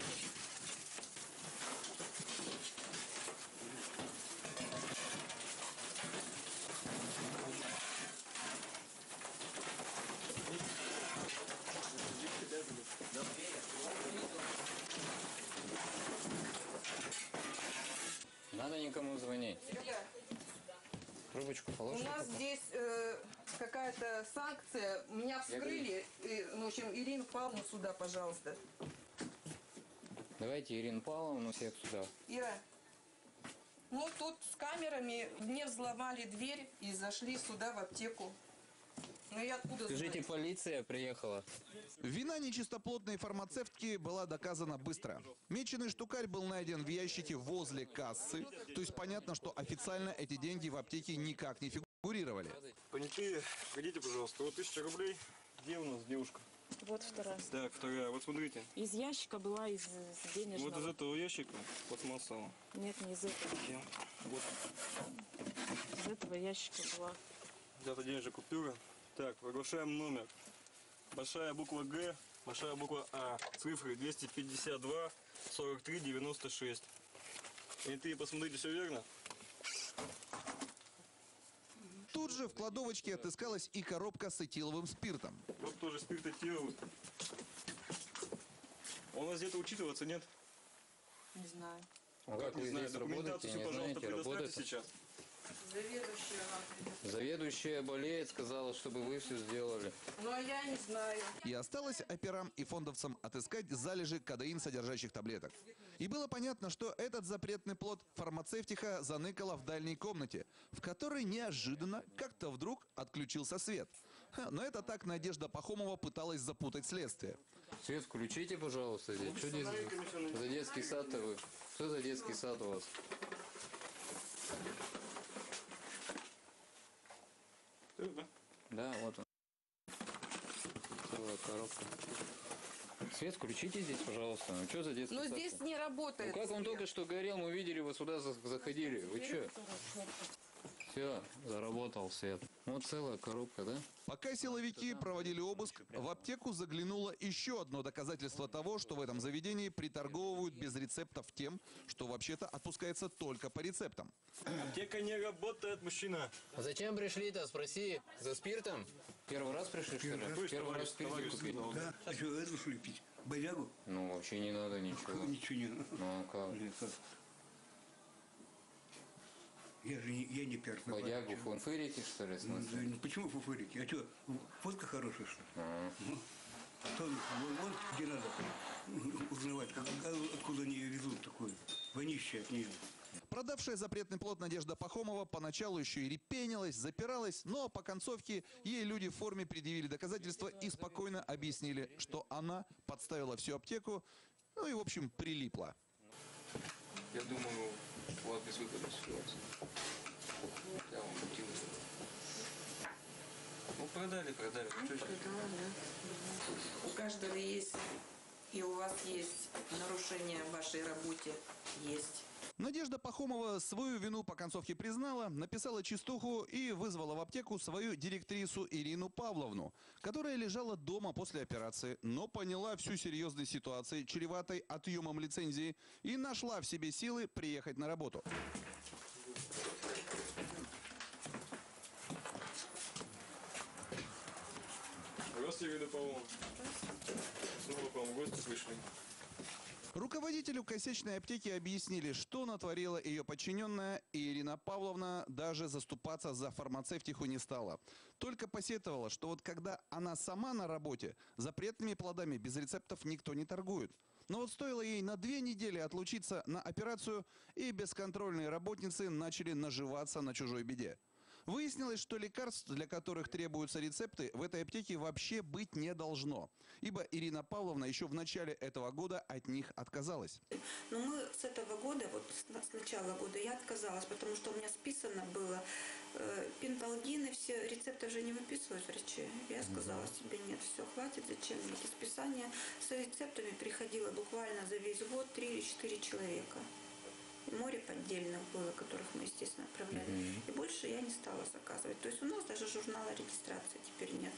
Надо никому звонить. Трубочку положи. У нас здесь какая-то санкция. Меня вскрыли. В общем, Ирину Павловну сюда, пожалуйста. Давайте Ирину Павловну всех сюда. Ира, ну тут с камерами мне взломали дверь и зашли сюда в аптеку. Ну я откуда Скажите, знаю? полиция приехала. Вина нечистоплотной фармацевтки была доказана быстро. Меченый штукарь был найден в ящике возле кассы. То есть понятно, что официально эти деньги в аптеке никак не фигурировали. Понятые, погодите, пожалуйста, вот 1000 рублей. Где у нас девушка? Вот вторая. Так, вторая. Вот смотрите. Из ящика была, из денежного. Вот из этого ящика пластмассового. Нет, не из этого. Вот. Из этого ящика была. Взята денежная купюра. Так, приглашаем номер. Большая буква Г, большая буква А. Цифры 252 43 96. Понятые, посмотрите, все верно? Тут же в кладовочке отыскалась и коробка с этиловым спиртом. Вот тоже спирт этиловый. Он у нас где-то учитываться, нет? Не знаю. А как вы здесь работаете, не знаете, работаете? Сейчас. Заведующая болеет, сказала, чтобы вы все сделали. Ну а я не знаю. И осталось операм и фондовцам отыскать залежи кодеин содержащих таблеток. И было понятно, что этот запретный плод фармацевтиха заныкала в дальней комнате, в которой неожиданно, как-то вдруг отключился свет. Но это так Надежда Пахомова пыталась запутать следствие. Свет включите, пожалуйста, здесь. Что здесь за детский сад-то вы? Что за детский сад у вас? Да, вот он. Целая коробка. Свет включите здесь, пожалуйста. Ну что за детский Но сад? здесь не работает. Ну как он свет. только что горел, мы видели, вы сюда заходили. Вы что? Все, заработал свет. Вот целая коробка, да? Пока силовики проводили обыск, в аптеку заглянуло еще одно доказательство того, что в этом заведении приторговывают без рецептов тем, что вообще-то отпускается только по рецептам. Аптека не работает, мужчина. А зачем пришли-то? Спроси. За спиртом? Первый раз пришли, что ли? Первый раз спирт купить? Да. А что, эту что ли пить? Бодягу? Ну, вообще не надо ничего. Ничего не надо. Ну, а как? Блин, как? Я не перс. Бодягу фунфырите, что ли, в смысле? Ну, почему фуфырики? А что, водка хорошая, что ли? Вот где надо узнавать, откуда они ее везут такое. Вонище от нее. Продавшая запретный плод Надежда Пахомова поначалу еще и репенилась, запиралась, но по концовке ей люди в форме предъявили доказательства и спокойно объяснили, что она подставила всю аптеку, ну и в общем прилипла. Я думаю, у вас без выхода ситуация. Я вам хотел. Ну, продали. У каждого есть, и у вас есть нарушение в вашей работе, есть. Надежда Пахомова свою вину по концовке признала, написала чистуху и вызвала в аптеку свою директрису Ирину Павловну, которая лежала дома после операции, но поняла всю серьезность ситуации, чреватой отъемом лицензии, и нашла в себе силы приехать на работу. Здравствуйте, Ирина Павловна. Снова к вам в гости пришли. Руководителю косячной аптеки объяснили, что натворила ее подчиненная, и Ирина Павловна даже заступаться за фармацевтиху не стала. Только посетовала, что вот когда она сама на работе, запретными плодами без рецептов никто не торгует. Но вот стоило ей на 2 недели отлучиться на операцию, и бесконтрольные работницы начали наживаться на чужой беде. Выяснилось, что лекарств, для которых требуются рецепты, в этой аптеке вообще быть не должно. Ибо Ирина Павловна еще в начале этого года от них отказалась. Но мы с этого года, вот с начала года я отказалась, потому что у меня списано было пенталгин, и все рецепты же не выписывают врачи. Я сказала себе, нет, все, хватит, зачем мне эти списания. С рецептами приходило буквально за весь год 3 или 4 человека. Море поддельных было, которых мы, естественно, отправляли. И больше я не стала заказывать. То есть у нас даже журнала регистрации теперь нет.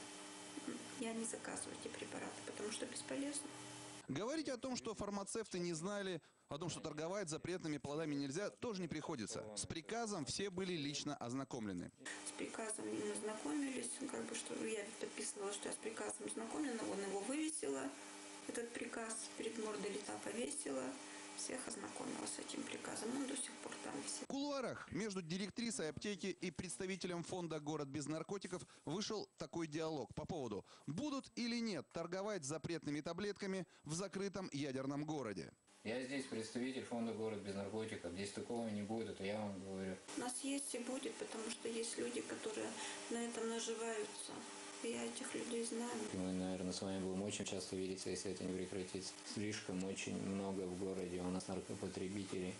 Я не заказываю эти препараты, потому что бесполезно. Говорить о том, что фармацевты не знали, о том, что торговать запретными плодами нельзя, тоже не приходится. С приказом все были лично ознакомлены. С приказом мы ознакомились, как бы, что я подписывала, что я с приказом ознакомлена, он его вывесила, этот приказ, перед мордой листа повесила. Всех ознакомила с этим приказом, он до сих пор там висит. В кулуарах между директрисой аптеки и представителем фонда «Город без наркотиков» вышел такой диалог по поводу, будут или нет торговать запретными таблетками в закрытом ядерном городе. Я здесь представитель фонда «Город без наркотиков». Здесь такого не будет, это я вам говорю. У нас есть и будет, потому что есть люди, которые на этом наживаются. Я этих людей знаю. Мы, наверное, с вами будем очень часто видеться, если это не прекратится. Слишком очень много в городе у нас наркопотребителей.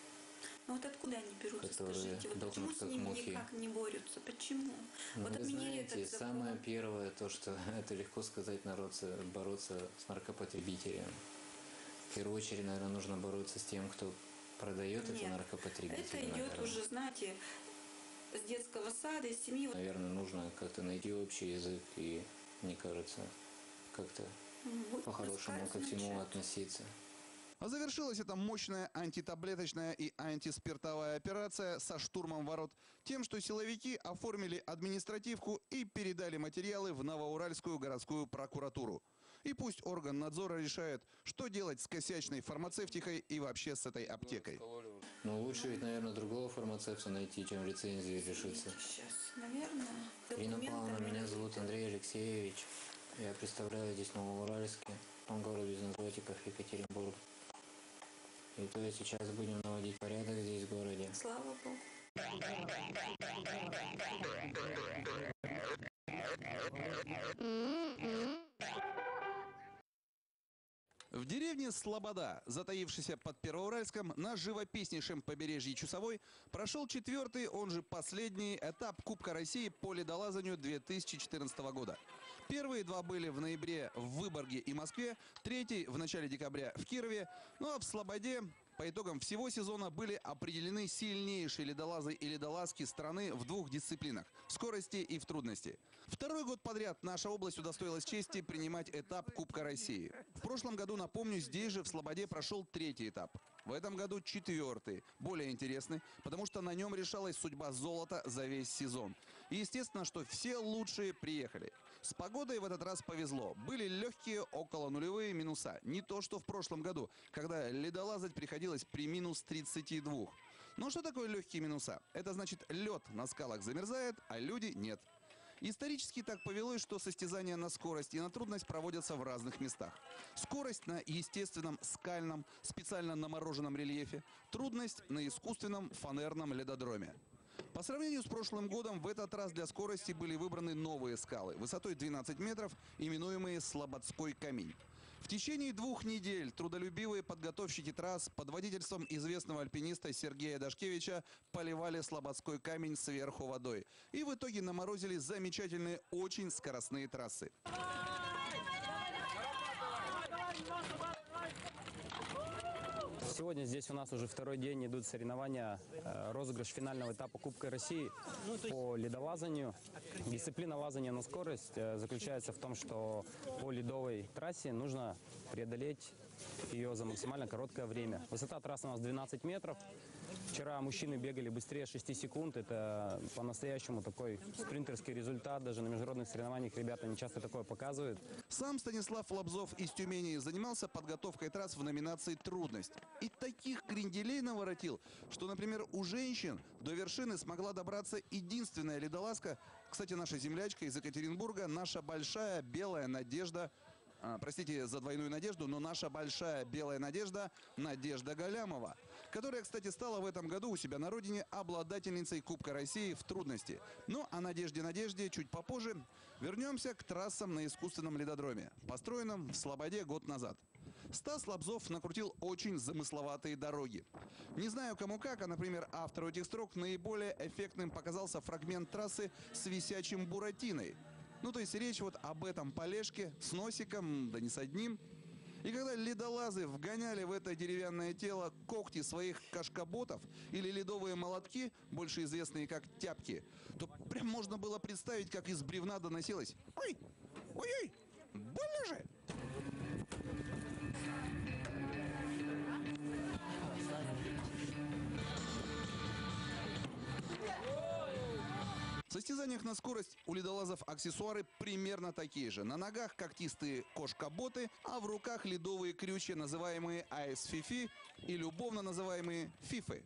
Ну вот откуда они берутся, скажите? Вот почему с ними никак не борются? Почему? Ну, вот вы отменили знаете, этот закон. самое первое, то, что это легко сказать, бороться с наркопотребителем. В первую очередь, наверное, нужно бороться с тем, кто продает это наркопотребителю. Это идет наверное. уже, знаете, с детского сада, из семьи. Наверное, нужно как-то найти общий язык и, мне кажется, как-то по-хорошему ко всему относиться. А завершилась эта мощная антитаблеточная и антиспиртовая операция со штурмом ворот тем, что силовики оформили административку и передали материалы в Новоуральскую городскую прокуратуру. И пусть орган надзора решает, что делать с косячной фармацевтикой и вообще с этой аптекой. Ну, лучше ведь, наверное, другого фармацевта найти, чем лицензии лишиться. Сейчас, наверное. Ирина Павловна, меня зовут Андрей Алексеевич. Я представляю здесь Новоуральске, город без наркотиков, Екатеринбург. И то есть сейчас будем наводить порядок здесь в городе. Слава Богу. В деревне Слобода, затаившейся под Первоуральском, на живописнейшем побережье Чусовой, прошел 4-й, он же последний этап Кубка России по ледолазанию 2014 года. Первые 2 были в ноябре в Выборге и Москве, 3-й в начале декабря в Кирове, ну а в Слободе по итогам всего сезона были определены сильнейшие ледолазы и ледолазки страны в 2 дисциплинах – в скорости и в трудности. 2-й год подряд наша область удостоилась чести принимать этап Кубка России. В прошлом году, напомню, здесь же в Слободе прошел 3-й этап. В этом году 4-й, более интересный, потому что на нем решалась судьба золота за весь сезон. И естественно, что все лучшие приехали. С погодой в этот раз повезло. Были легкие околонулевые минуса. Не то, что в прошлом году, когда ледолазать приходилось при минус 32. Но что такое легкие минуса? Это значит, лед на скалах замерзает, а люди нет. Исторически так повелось, что состязания на скорость и на трудность проводятся в разных местах. Скорость на естественном, скальном, специально намороженном рельефе, трудность на искусственном фанерном ледодроме. По сравнению с прошлым годом, в этот раз для скорости были выбраны новые скалы высотой 12 метров, именуемые Слободской камень. В течение 2 недель трудолюбивые подготовщики трасс под водительством известного альпиниста Сергея Дашкевича поливали Слободской камень сверху водой. И в итоге наморозили замечательные, очень скоростные трассы. Сегодня здесь у нас уже второй день идут соревнования, розыгрыш финального этапа Кубка России по ледолазанию. Дисциплина лазания на скорость заключается в том, что по ледовой трассе нужно преодолеть ее за максимально короткое время. Высота трассы у нас 12 метров. Вчера мужчины бегали быстрее 6 секунд. Это по-настоящему такой спринтерский результат. Даже на международных соревнованиях ребята не часто такое показывают. Сам Станислав Лобзов из Тюмени занимался подготовкой трасс в номинации «Трудность». И таких кренделей наворотил, что, например, у женщин до вершины смогла добраться единственная ледолазка, кстати, наша землячка из Екатеринбурга, наша большая белая надежда. Простите за двойную надежду, но наша большая белая надежда Надежда Галямова, которая, кстати, стала в этом году у себя на родине обладательницей Кубка России в трудности. Ну, а Надежде чуть попозже. Вернемся к трассам на искусственном ледодроме, построенном в Слободе год назад. Стас Лобзов накрутил очень замысловатые дороги. Не знаю кому как, а, например, автору этих строк наиболее эффектным показался фрагмент трассы с висячим буратиной. Ну, то есть речь вот об этом полежке с носиком, да не с одним. И когда ледолазы вгоняли в это деревянное тело когти своих кашкаботов или ледовые молотки, больше известные как тяпки, то прям можно было представить, как из бревна доносилось: «Ой, ой-ой, больно же!» В состязаниях на скорость у ледолазов аксессуары примерно такие же. На ногах когтистые кошкоботы, а в руках ледовые крючья, называемые айс-фифи и любовно называемые фифы.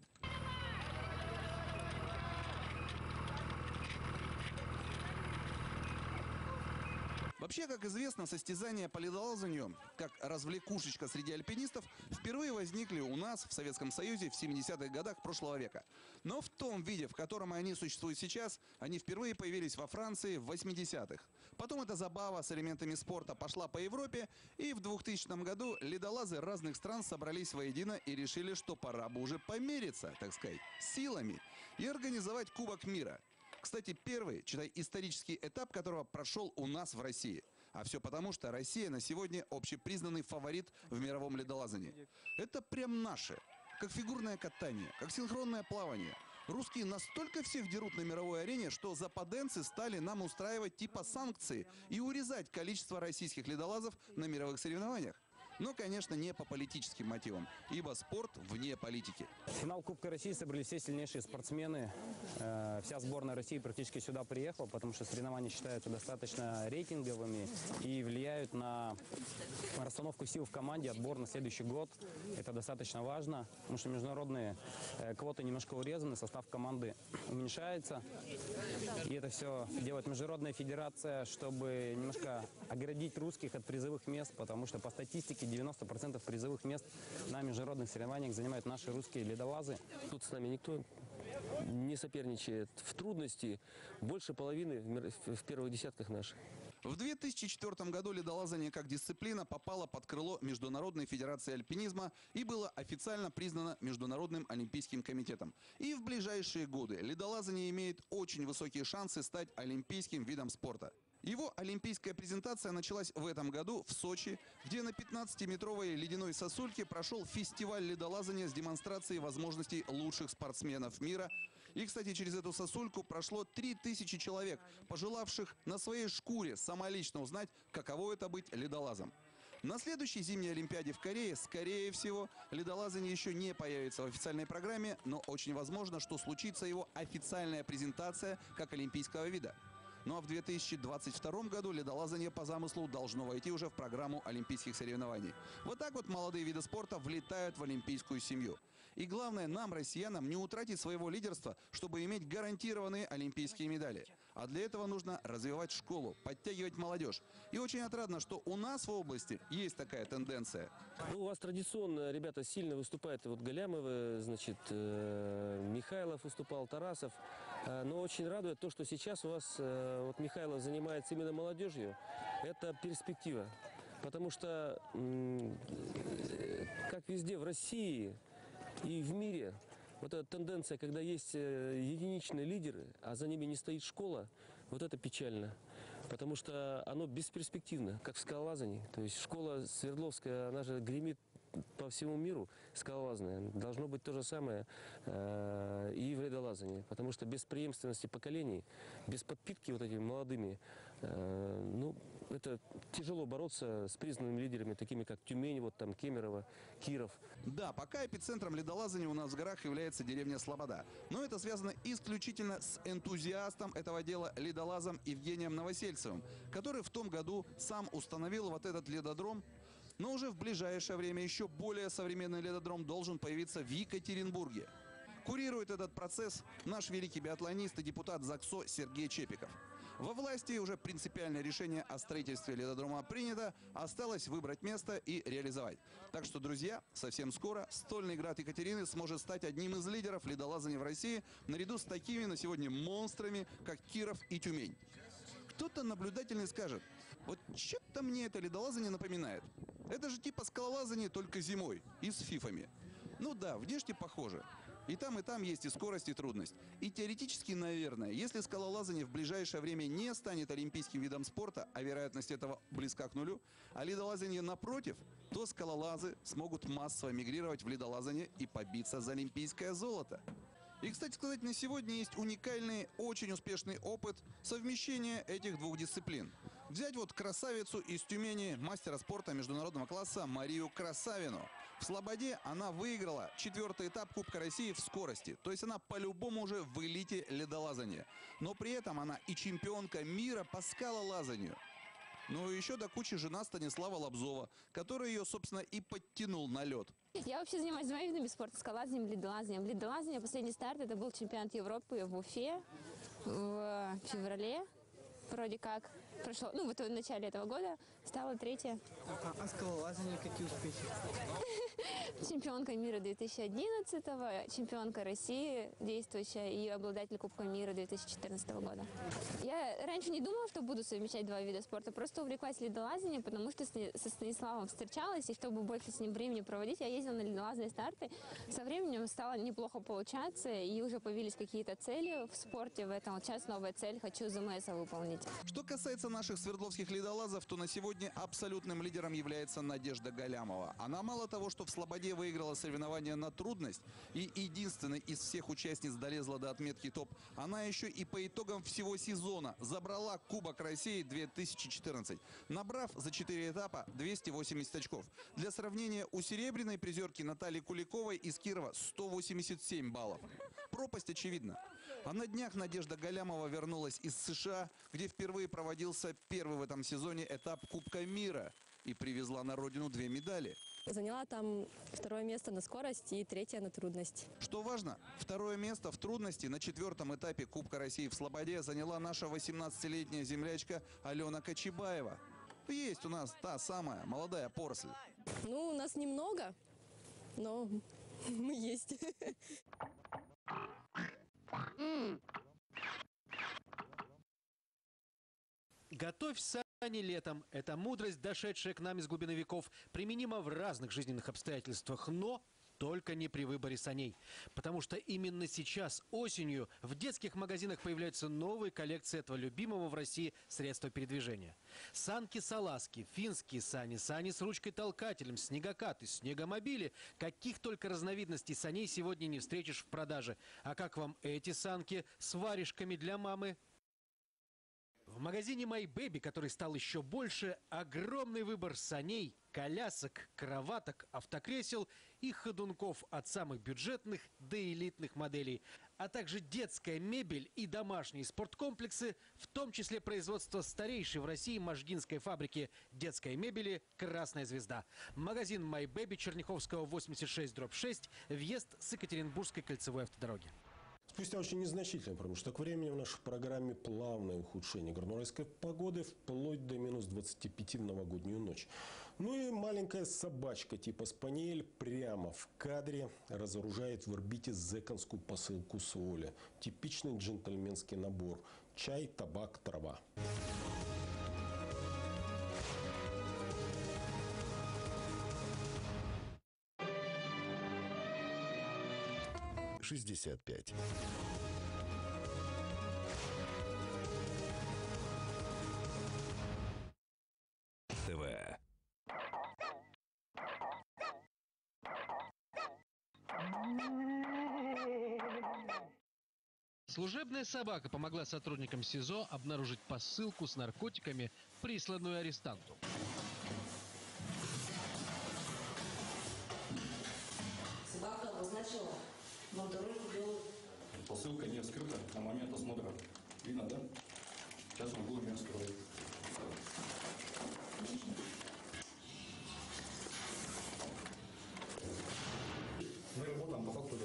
Вообще, как известно, состязания по ледолазанию, как развлекушечка среди альпинистов, впервые возникли у нас в Советском Союзе в 70-х годах прошлого века. Но в том виде, в котором они существуют сейчас, они впервые появились во Франции в 80-х. Потом эта забава с элементами спорта пошла по Европе, и в 2000 году ледолазы разных стран собрались воедино и решили, что пора бы уже помериться, так сказать, силами и организовать Кубок мира. Кстати, первый, читай, исторический этап которого прошел у нас в России. А все потому, что Россия на сегодня общепризнанный фаворит в мировом ледолазании. Это прям наше. Как фигурное катание, как синхронное плавание. Русские настолько всех дерут на мировой арене, что западенцы стали нам устраивать типа санкции и урезать количество российских ледолазов на мировых соревнованиях. Но, конечно, не по политическим мотивам, ибо спорт вне политики. В финал Кубка России собрались все сильнейшие спортсмены. Вся сборная России практически сюда приехала, потому что соревнования считаются достаточно рейтинговыми и влияют на расстановку сил в команде, отбор на следующий год. Это достаточно важно, потому что международные квоты немножко урезаны, состав команды уменьшается. И это все делает Международная федерация, чтобы немножко оградить русских от призовых мест, потому что по статистике 90% призовых мест на международных соревнованиях занимают наши русские ледолазы. Тут с нами никто не соперничает в трудности. Больше половины в первых десятках наших. В 2004 году ледолазание как дисциплина попало под крыло Международной федерации альпинизма и было официально признано Международным олимпийским комитетом. И в ближайшие годы ледолазание имеет очень высокие шансы стать олимпийским видом спорта. Его олимпийская презентация началась в этом году в Сочи, где на 15-метровой ледяной сосульке прошел фестиваль ледолазания с демонстрацией возможностей лучших спортсменов мира. И, кстати, через эту сосульку прошло 3000 человек, пожелавших на своей шкуре самолично узнать, каково это быть ледолазом. На следующей зимней Олимпиаде в Корее, скорее всего, ледолазание еще не появится в официальной программе, но очень возможно, что случится его официальная презентация как олимпийского вида. Ну а в 2022 году ледолазание по замыслу должно войти уже в программу олимпийских соревнований. Вот так вот молодые виды спорта влетают в олимпийскую семью. И главное, нам, россиянам, не утратить своего лидерства, чтобы иметь гарантированные олимпийские медали. А для этого нужно развивать школу, подтягивать молодежь. И очень отрадно, что у нас в области есть такая тенденция. Ну, у вас традиционно ребята сильно выступают. Вот Галямовы, значит, Михайлов выступал, Тарасов. Но очень радует то, что сейчас у вас вот Михайлов занимается именно молодежью. Это перспектива. Потому что, как везде в России и в мире, вот эта тенденция, когда есть единичные лидеры, а за ними не стоит школа, вот это печально. Потому что оно бесперспективно, как в скалолазании. То есть школа Свердловская, она же гремит по всему миру, скалолазная. Должно быть то же самое и в ледолазании. Потому что без преемственности поколений, без подпитки вот этими молодыми, ну, это тяжело бороться с признанными лидерами, такими как Тюмень, вот там Кемерово, Киров. Да, пока эпицентром ледолазания у нас в горах является деревня Слобода. Но это связано исключительно с энтузиастом этого дела, ледолазом Евгением Новосельцевым, который в том году сам установил вот этот ледодром. Но уже в ближайшее время еще более современный ледодром должен появиться в Екатеринбурге. Курирует этот процесс наш великий биатлонист и депутат ЗАГСО Сергей Чепиков. Во власти уже принципиальное решение о строительстве ледодрома принято, осталось выбрать место и реализовать. Так что, друзья, совсем скоро стольный град Екатерины сможет стать одним из лидеров ледолазания в России, наряду с такими на сегодня монстрами, как Киров и Тюмень. Кто-то наблюдательный скажет: вот что-то мне это ледолазание напоминает. Это же типа скалолазание, только зимой и с фифами. Ну да, внешне похоже. И там есть и скорость, и трудность. И теоретически, наверное, если скалолазание в ближайшее время не станет олимпийским видом спорта, а вероятность этого близка к нулю, а ледолазание напротив, то скалолазы смогут массово мигрировать в ледолазание и побиться за олимпийское золото. И, кстати сказать, на сегодня есть уникальный, очень успешный опыт совмещения этих двух дисциплин. Взять вот красавицу из Тюмени, мастера спорта международного класса Марию Красавину. В Слободе она выиграла 4-й этап Кубка России в скорости. То есть она по-любому уже в элите ледолазания. Но при этом она и чемпионка мира по скалолазанию. Ну и еще до кучи жена Станислава Лобзова, который ее, собственно, и подтянул на лед. Я вообще занимаюсь двумя видами спорта: скалолазанием и ледолазанием. Ледолазание, последний старт, это был чемпионат Европы в Уфе в феврале. Вроде как прошло, ну вот в начале этого года стала 3-я. А скалолазание какие успехи? Чемпионка мира 2011-го, чемпионка России действующая и обладатель Кубка мира 2014 года. Я раньше не думала, что буду совмещать два вида спорта, просто увлеклась ледолазанием, потому что со Станиславом встречалась, и чтобы больше с ним времени проводить, я ездила на ледолазные старты. Со временем стало неплохо получаться, и уже появились какие-то цели в спорте в этом. Сейчас новая цель, хочу ЗМС выполнить. Что касается наших свердловских ледолазов, то на сегодня абсолютным лидером является Надежда Галямова. Она мало того, что в Слободе выиграла соревнования на трудность и единственной из всех участниц долезла до отметки топ, она еще и по итогам всего сезона забрала Кубок России 2014, набрав за 4 этапа 280 очков. Для сравнения, у серебряной призерки Натальи Куликовой из Кирова 187 баллов. Пропасть очевидна. А на днях Надежда Галямова вернулась из США, где впервые проводился первый в этом сезоне этап Кубка мира, и привезла на родину 2 медали. Заняла там 2-е место на скорость и 3-е на трудность. Что важно, 2-е место в трудности на 4-м этапе Кубка России в Слободе заняла наша 18-летняя землячка Алена Кочебаева. Есть у нас та самая молодая поросль. Ну, у нас немного, но мы есть. Готовь сани летом. Эта мудрость, дошедшая к нам из глубины веков, применима в разных жизненных обстоятельствах, но только не при выборе саней. Потому что именно сейчас, осенью, в детских магазинах появляются новые коллекции этого любимого в России средства передвижения. Санки-салазки, финские сани, сани с ручкой-толкателем, снегокаты, снегомобили. Каких только разновидностей саней сегодня не встретишь в продаже. А как вам эти санки с варежками для мамы? В магазине My Baby, который стал еще больше, огромный выбор саней, колясок, кроваток, автокресел и ходунков от самых бюджетных до элитных моделей. а также детская мебель и домашние спорткомплексы, в том числе производство старейшей в России можгинской фабрики детской мебели «Красная звезда». Магазин «My Baby» Черняховского 86/6, въезд с Екатеринбургской кольцевой автодороги. Спустя очень незначительный промежуток времени в нашей программе плавное ухудшение горнолайской погоды вплоть до минус 25 в новогоднюю ночь. Ну и маленькая собачка типа спаниель прямо в кадре разоружает в орбите зэконскую посылку с воли. Типичный джентльменский набор. Чай, табак, трава. «65». ТВ. Служебная собака помогла сотрудникам СИЗО обнаружить посылку с наркотиками, присланную арестанту. Собака обозначила бандерольку белую. Посылка не вскрыта на момент осмотра. Видно, да? Сейчас мы будем ее вскрывать. Мы работаем по факту.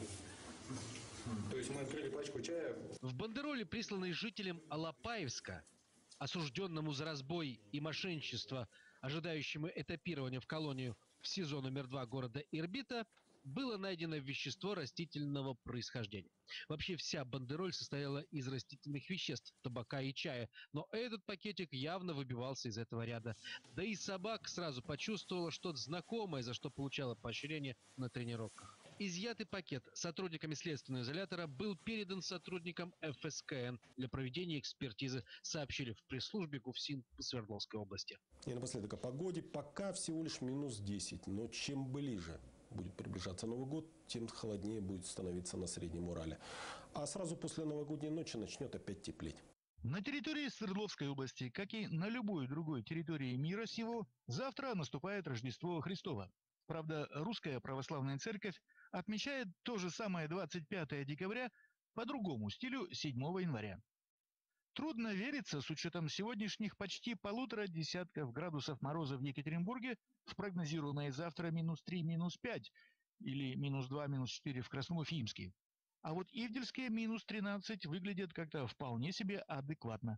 То есть мы открыли пачку чая. В бандероле, присланной жителям Алапаевска, осужденному за разбой и мошенничество, ожидающему этапирования в колонию в СИЗО номер 2 города Ирбита, было найдено вещество растительного происхождения. Вообще вся бандероль состояла из растительных веществ, табака и чая, но этот пакетик явно выбивался из этого ряда. Да и собака сразу почувствовала что-то знакомое, за что получала поощрение на тренировках. Изъятый пакет сотрудниками следственного изолятора был передан сотрудникам ФСКН для проведения экспертизы, сообщили в пресс-службе ГУФСИН Свердловской области. И напоследок о погоде. Пока всего лишь минус 10, но чем ближе будет приближаться Новый год, тем холоднее будет становиться на Среднем Урале. А сразу после новогодней ночи начнет опять теплеть. На территории Свердловской области, как и на любой другой территории мира сего, завтра наступает Рождество Христово. Правда, Русская Православная Церковь отмечает то же самое 25 декабря по другому стилю 7 января. Трудно вериться, с учетом сегодняшних почти 1,5 десятков градусов мороза в Екатеринбурге, в прогнозируемые завтра минус 3, минус 5 или минус 2, минус 4 в Красноуфимске. А вот ивдельские минус 13 выглядят как-то вполне себе адекватно.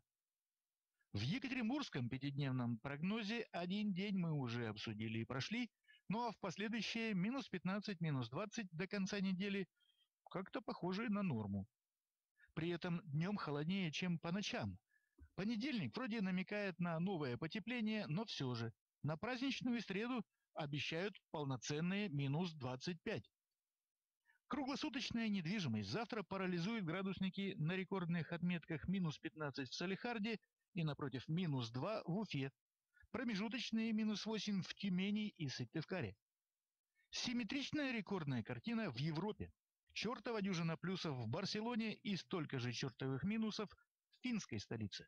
В екатеринбургском пятидневном прогнозе один день мы уже обсудили и прошли, ну а в последующие минус 15, минус 20 до конца недели как-то похожи на норму. При этом днем холоднее, чем по ночам. Понедельник вроде намекает на новое потепление, но все же. На праздничную среду обещают полноценные минус 25. Круглосуточная недвижимость завтра парализует градусники на рекордных отметках минус 15 в Салехарде и напротив минус 2 в Уфе. Промежуточные минус 8 в Тюмени и Сыктывкаре. Симметричная рекордная картина в Европе. Чертова дюжина плюсов в Барселоне и столько же чертовых минусов в финской столице.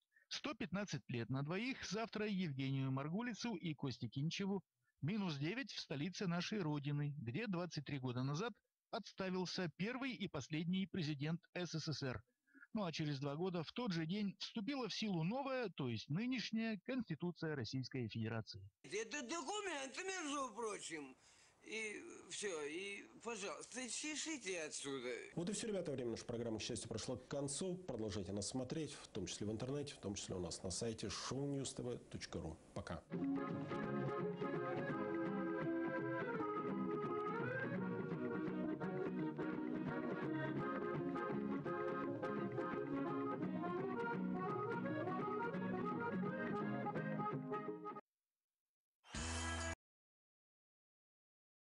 115 лет на двоих завтра Евгению Маргулицу и Косте Кинчеву, минус 9 в столице нашей Родины, где 23 года назад отставился первый и последний президент СССР. Ну а через 2 года в тот же день вступила в силу новая, то есть нынешняя Конституция Российской Федерации. Это документы, между прочим. И все, и, пожалуйста, чешите отсюда. Вот и все, ребята. Время нашей программы, к счастью, прошло к концу. Продолжайте нас смотреть, в том числе в интернете, в том числе у нас на сайте shownews.tv.ru. Пока.